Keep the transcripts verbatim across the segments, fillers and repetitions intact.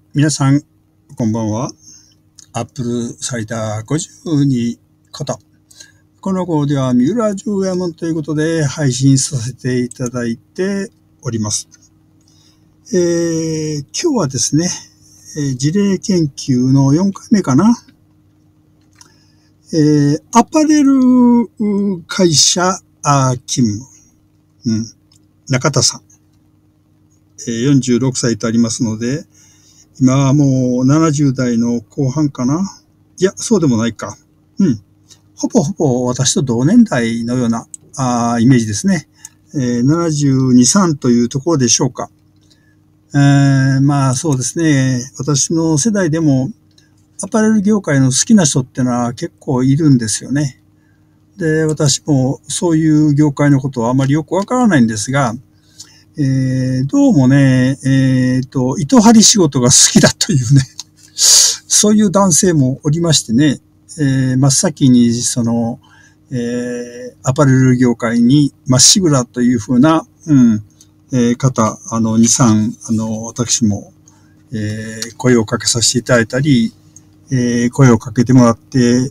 皆さん、こんばんは。アップルサイダーごじゅうにこと。この号では三浦十右衛門ということで配信させていただいております。えー、今日はですね、えー、事例研究のよんかいめかな。えー、アパレル会社勤務、うん、中田さん、えー、よんじゅうろくさいとありますので、今はもうななじゅう代の後半かな。いや、そうでもないか。うん。ほぼほぼ私と同年代のようなあイメージですね。えー、ななじゅうに、さんというところでしょうか。えー、まあそうですね。私の世代でもアパレル業界の好きな人ってのは結構いるんですよね。で、私もそういう業界のことはあまりよくわからないんですが、えー、どうもね、えっと、糸張り仕事が好きだというね、そういう男性もおりましてね、えー、真っ先にその、えー、アパレル業界にまっしぐらというふうな、うん、えー、方、あの、に、さん、あの、私も、えー、声をかけさせていただいたり、えー、声をかけてもらって、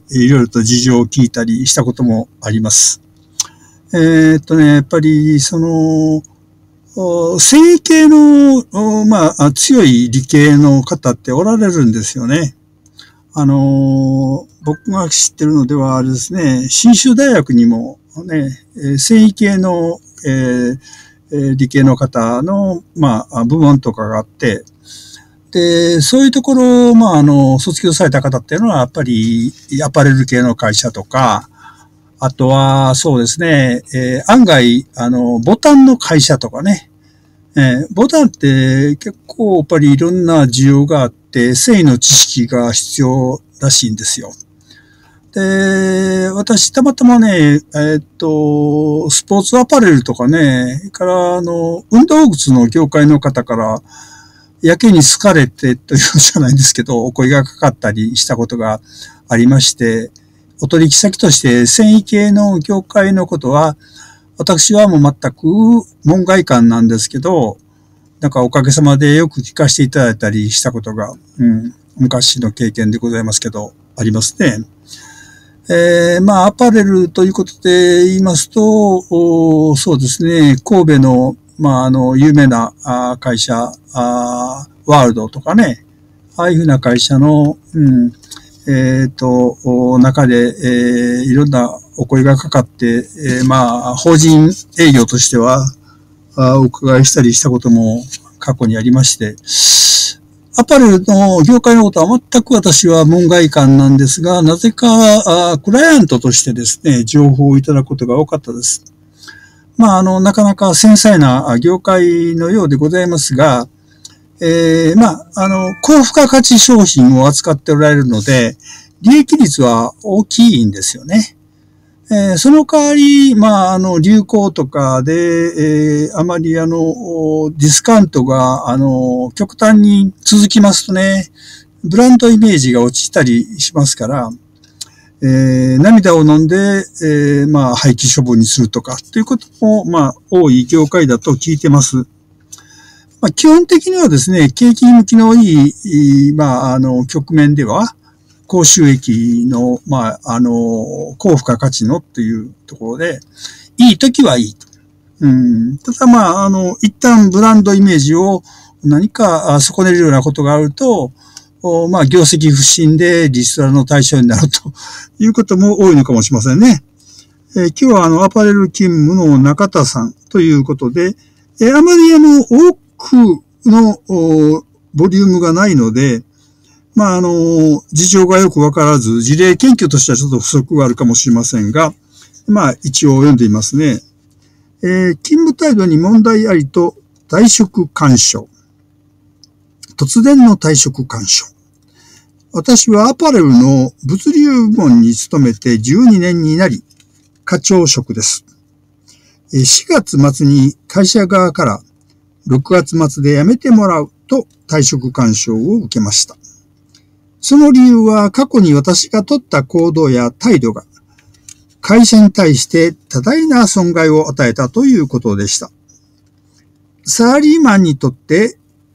いろいろと事情を聞いたりしたこともあります。えー、っとね、やっぱり、その、繊維系の、まあ、強い理系の方っておられるんですよね。あの、僕が知ってるのではあれですね、信州大学にもね、繊維系の、えー、理系の方の、まあ、部門とかがあって、で、そういうところ、まあ、あの、卒業された方っていうのは、やっぱり、アパレル系の会社とか、あとは、そうですね、えー、案外、あの、ボタンの会社とかね、えー、ボタンって結構やっぱりいろんな需要があって、繊維の知識が必要らしいんですよ。で、私たまたまね、えー、っと、スポーツアパレルとかね、からあの、運動靴の業界の方から、やけに好かれてというじゃないんですけど、お声がかかったりしたことがありまして、お取引先として繊維系の業界のことは、私はもう全く門外漢なんですけど、なんかおかげさまでよく聞かせていただいたりしたことが、うん、昔の経験でございますけど、ありますね。えー、まあ、アパレルということで言いますと、そうですね、神戸の、まあ、あの、有名な会社、ワールドとかね、ああいうふうな会社の、うん、えっと、中で、えー、いろんなお声がかかって、えー、まあ、法人営業としては、お伺いしたりしたことも過去にありまして、アパレルの業界のことは全く私は門外漢なんですが、なぜかクライアントとしてですね、情報をいただくことが多かったです。まあ、あの、なかなか繊細な業界のようでございますが、えー、まあ、あの、高付加価値商品を扱っておられるので、利益率は大きいんですよね。えー、その代わり、まあ、あの、流行とかで、えー、あまりあの、ディスカウントが、あの、極端に続きますとね、ブランドイメージが落ちたりしますから、えー、涙を飲んで、えー、まあ、廃棄処分にするとか、ということも、まあ、多い業界だと聞いてます。まあ、基本的にはですね、景気向きのいい、まあ、あの、局面では、高収益の、まあ、あの、高付加価値のっていうところで、いい時はいいと。うん、ただまあ、あの、一旦ブランドイメージを何か損ねるようなことがあると、まあ、業績不振でリストラの対象になるということも多いのかもしれませんね。えー、今日はあの、アパレル勤務の中田さんということで、えー、あまりあの、多くのボリュームがないので、まあ、あの、事情がよくわからず、事例研究としてはちょっと不足があるかもしれませんが、まあ、一応読んでいますね。えー、勤務態度に問題ありと退職勧奨。突然の退職勧奨。私はアパレルの物流部門に勤めてじゅうにねんになり、課長職です。しがつ末に会社側からろくがつ末で辞めてもらうと退職勧奨を受けました。その理由は過去に私が取った行動や態度が会社に対して多大な損害を与えたということでした。サラリーマンにとって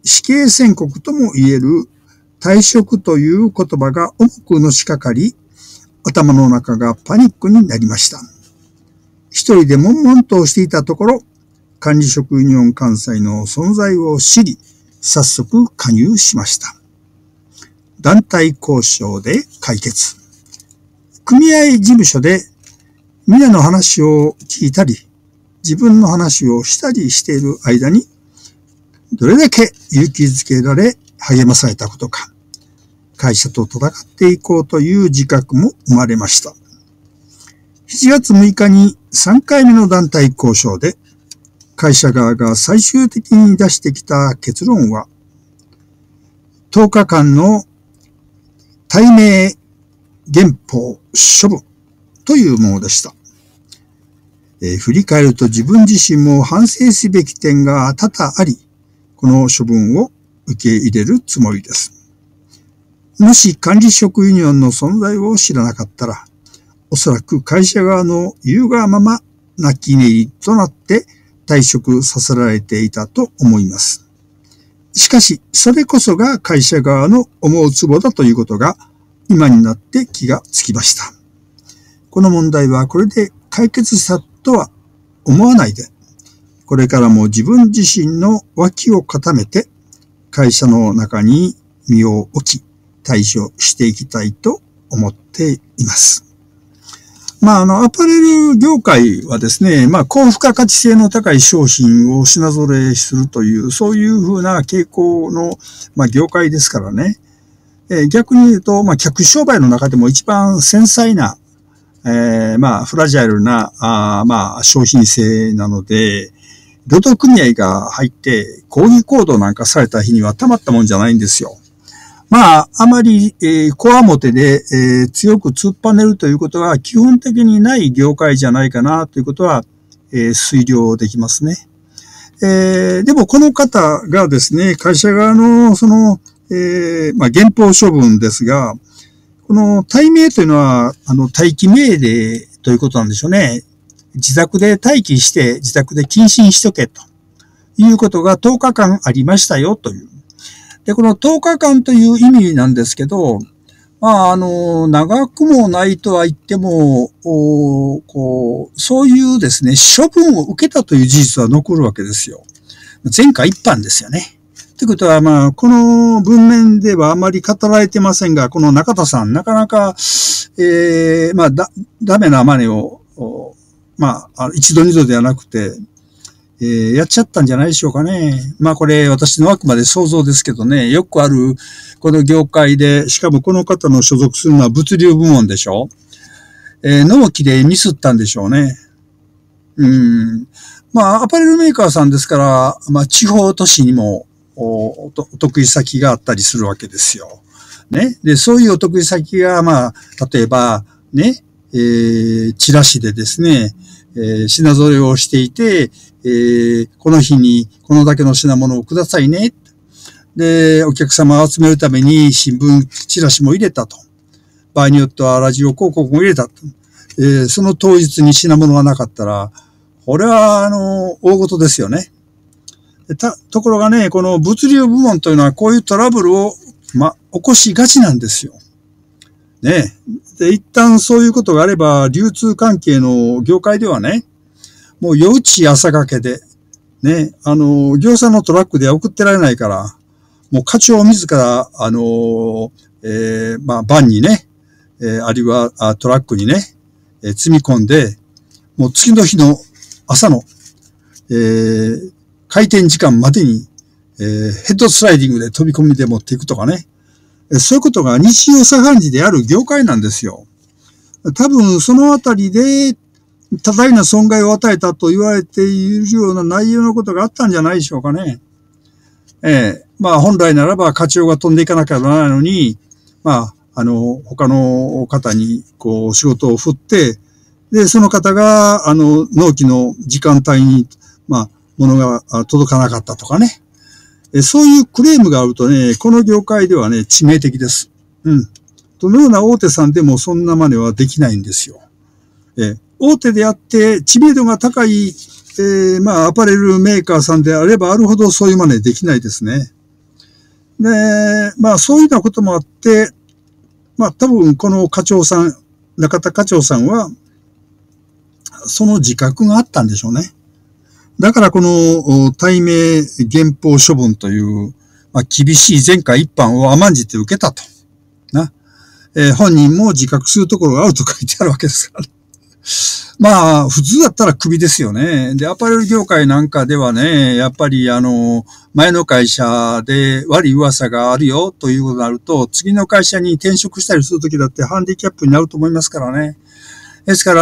死刑宣告とも言える退職という言葉が重くのしかかり、頭の中がパニックになりました。一人で悶々としていたところ、管理職ユニオン関西の存在を知り、早速加入しました。団体交渉で解決。組合事務所で皆の話を聞いたり、自分の話をしたりしている間に、どれだけ勇気づけられ励まされたことか、会社と戦っていこうという自覚も生まれました。しちがつむいかにさんかいめの団体交渉で、会社側が最終的に出してきた結論は、とおかかんの対名減俸処分というものでした。えー、振り返ると自分自身も反省すべき点が多々あり、この処分を受け入れるつもりです。もし管理職ユニオンの存在を知らなかったら、おそらく会社側の言うがまま泣き寝入りとなって退職させられていたと思います。しかし、それこそが会社側の思うツボだということが今になって気がつきました。この問題はこれで解決したとは思わないで、これからも自分自身の脇を固めて会社の中に身を置き対処していきたいと思っています。まあ、あの、アパレル業界はですね、まあ、高付加価値性の高い商品を品揃えするという、そういうふうな傾向の、まあ、業界ですからね。えー、逆に言うと、まあ、客商売の中でも一番繊細な、えー、まあ、フラジャイルな、あまあ、商品性なので、労働組合が入って抗議行動なんかされた日にはたまったもんじゃないんですよ。まあ、あまり、えー、こわもてで、えー、強く突っぱねるということは基本的にない業界じゃないかなということは、えー、推量できますね。えー、でもこの方がですね、会社側のその、えー、まあ、減俸処分ですが、この対名というのは、あの、待機命令ということなんでしょうね。自宅で待機して、自宅で謹慎しとけということがとおかかんありましたよという。で、このとおかかんという意味なんですけど、まあ、あの、長くもないとは言っても、おこう、そういうですね、処分を受けたという事実は残るわけですよ。前科一犯ですよね。ということは、まあ、この文面ではあまり語られてませんが、この中田さん、なかなか、えー、まあ、だ、ダメな真似を、まあ、一度二度ではなくて、えー、やっちゃったんじゃないでしょうかね。まあこれ私のあくまで想像ですけどね、よくあるこの業界で、しかもこの方の所属するのは物流部門でしょ。えー、納期でミスったんでしょうね。うん。まあアパレルメーカーさんですから、まあ地方都市にも お, お得意先があったりするわけですよ。ね。で、そういうお得意先が、まあ、例えば、ね、えー、チラシでですね、えー、品揃えをしていて、えー、この日にこのだけの品物をくださいね。で、お客様を集めるために新聞、チラシも入れたと。場合によってはラジオ広告も入れたと。えー、その当日に品物がなかったら、これは、あの、大事ですよね。た、ところがね、この物流部門というのはこういうトラブルを、ま、起こしがちなんですよ。ね。で、一旦そういうことがあれば、流通関係の業界ではね、もう夜打ち朝掛けで、ね、あの、業者のトラックでは送ってられないから、もう課長自ら、あの、えー、まあ、バンにね、えー、あるいはあトラックにね、えー、積み込んで、もう次の日の朝の、えー、開店時間までに、えー、ヘッドスライディングで飛び込みで持っていくとかね、そういうことが日常茶飯事である業界なんですよ。多分そのあたりで多大な損害を与えたと言われているような内容のことがあったんじゃないでしょうかね。ええ、まあ本来ならば課長が飛んでいかなきゃならないのに、まあ、あの、他の方にこう仕事を振って、で、その方が、あの、納期の時間帯に、まあ、物が届かなかったとかね。そういうクレームがあるとね、この業界ではね、致命的です。うん。どのような大手さんでもそんな真似はできないんですよ。え、大手であって知名度が高い、えー、まあ、アパレルメーカーさんであればあるほどそういう真似できないですね。 で、まあそういうようなこともあって、まあ多分この課長さん、中田課長さんは、その自覚があったんでしょうね。だからこの対名減俸処分という、まあ、厳しい前科一犯を甘んじて受けたと。な。えー、本人も自覚するところがあると書いてあるわけですから。まあ、普通だったらクビですよね。で、アパレル業界なんかではね、やっぱりあの、前の会社で悪い噂があるよということになると、次の会社に転職したりするときだってハンディキャップになると思いますからね。ですから、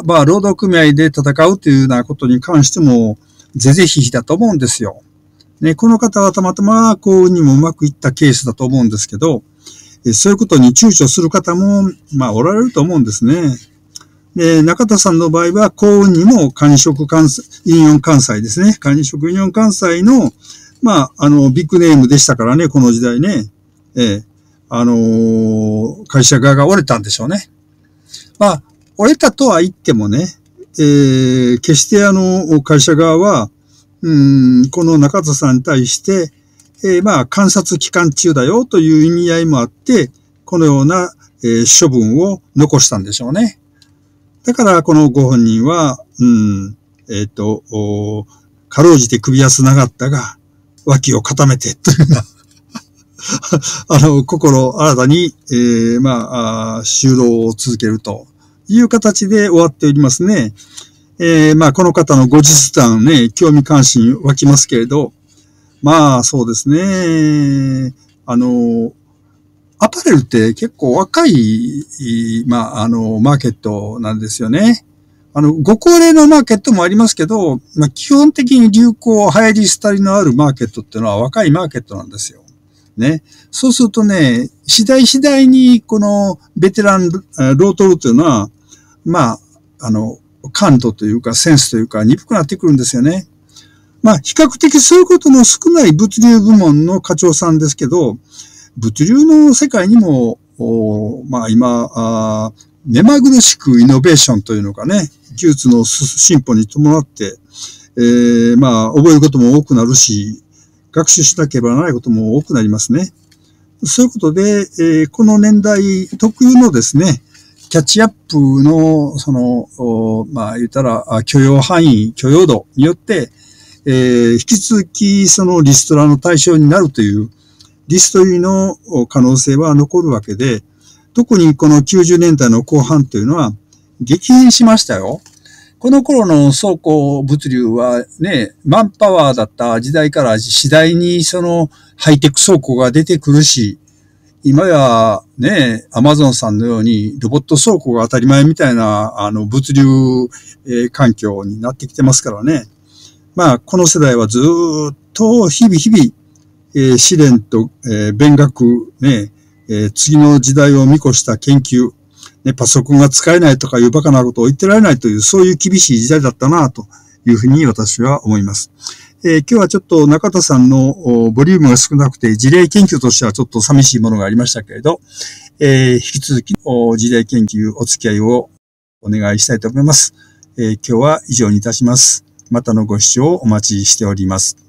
まあ、労働組合で戦うというようなことに関しても、是々非々だと思うんですよ。ね、この方はたまたま幸運にもうまくいったケースだと思うんですけど、そういうことに躊躇する方も、まあ、おられると思うんですね。で、中田さんの場合は、幸運にも管理職関西、ユニオン関西ですね。管理職ユニオン関西の、まあ、あの、ビッグネームでしたからね、この時代ね。ええ、あのー、会社側が折れたんでしょうね。まあ、折れたとは言ってもね、えー、決してあの、会社側は、うん、この中田さんに対して、えー、まあ、観察期間中だよという意味合いもあって、このような、えー、処分を残したんでしょうね。だから、このご本人は、うん、えっと、かろうじて首は繋がったが、脇を固めて、というような、あの、心新たに、えー、まあ、就労を続けるという形で終わっておりますね。えー、まあ、この方の後日談ね、興味関心湧きますけれど、まあ、そうですね。あの、アパレルって結構若い、まあ、あの、マーケットなんですよね。あの、ご高齢のマーケットもありますけど、まあ、基本的に流行、流行り廃りのあるマーケットっていうのは若いマーケットなんですよ。ね。そうするとね、次第次第にこのベテラン、ロートルというのは、まあ、あの、感度というかセンスというか鈍くなってくるんですよね。まあ、比較的そういうことの少ない物流部門の課長さんですけど、物流の世界にも、まあ今あ、目まぐるしくイノベーションというのがね、技術の進歩に伴って、えー、まあ、覚えることも多くなるし、学習しなければならないことも多くなりますね。そういうことで、えー、この年代特有のですね、キャッチアップの、その、まあ言ったら許容範囲、許容度によって、えー、引き続きそのリストラの対象になるというリスト入りの可能性は残るわけで、特にこのきゅうじゅうねんだいの後半というのは激変しましたよ。この頃の倉庫物流はね、マンパワーだった時代から次第にそのハイテク倉庫が出てくるし、今やね、アマゾンさんのようにロボット倉庫が当たり前みたいなあの物流、えー、環境になってきてますからね。まあ、この世代はずっと日々日々、えー、試練と、えー、勉学、ね、えー、次の時代を見越した研究、ね、パソコンが使えないとかいうバカなことを言ってられないという、そういう厳しい時代だったな、というふうに私は思います。えー、今日はちょっと中田さんのボリュームが少なくて、事例研究としてはちょっと寂しいものがありましたけれど、えー、引き続き事例研究お付き合いをお願いしたいと思います。えー、今日は以上にいたします。またのご視聴をお待ちしております。